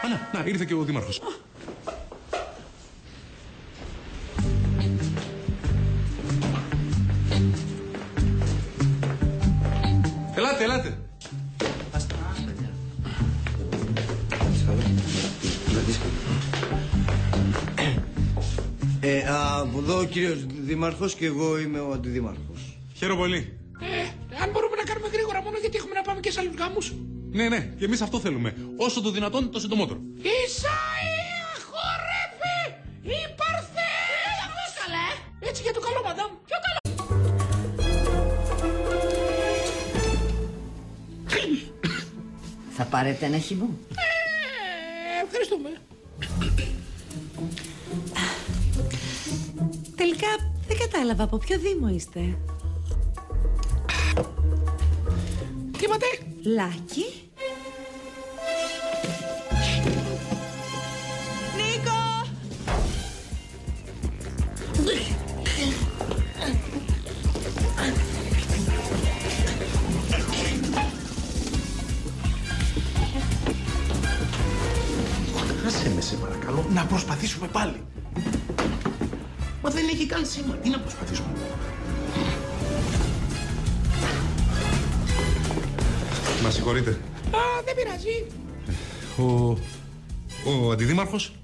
Να, ήρθε και ο δήμαρχος. Ελάτε. Από εδώ ο κύριος Δήμαρχος και εγώ είμαι ο αντιδήμαρχος. Χαίρομαι πολύ. Αν μπορούμε να κάνουμε γρήγορα μόνο γιατί έχουμε να πάμε και σε άλλους γάμους. Ναι, και εμείς αυτό θέλουμε. Όσο το δυνατόν το συντομότερο. Ισαΐα, χορεύε, υπάρχε! Έτσι για το καλό, μαντάμ. Πιο καλό. Θα πάρετε ένα χυμό. Ευχαριστούμε. Τελικά δεν κατάλαβα από ποιο δήμο είστε. Τι είπατε? Λάκη. Νίκο! Άσε με σε παρακαλώ να προσπαθήσουμε πάλι. Μα δεν έχει καν σήμα. Τι να προσπαθήσουμε. Μα συγχωρείτε. Δεν πειράζει. Ο αντιδήμαρχος.